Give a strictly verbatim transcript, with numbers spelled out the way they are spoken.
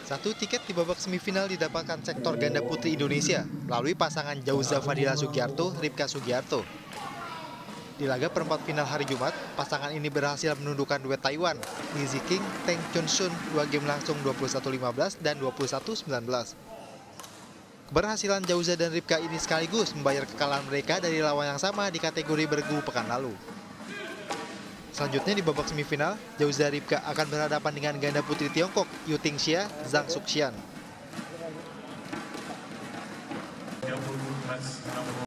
Satu tiket di babak semifinal didapatkan sektor ganda putri Indonesia melalui pasangan Jauza Fadila Sugiarto, Ripka Sugiarto. Di laga perempat final hari Jumat, pasangan ini berhasil menundukkan duet Taiwan, Li Ziqing, Teng Chun-sun, dua game langsung dua puluh satu lima belas dan dua puluh satu sembilan belas. Keberhasilan Jauza dan Ripka ini sekaligus membayar kekalahan mereka dari lawan yang sama di kategori bergu pekan lalu. Selanjutnya di babak semifinal, Jauza Ripka akan berhadapan dengan ganda putri Tiongkok, Yu Tingxia, Zhang Suxian.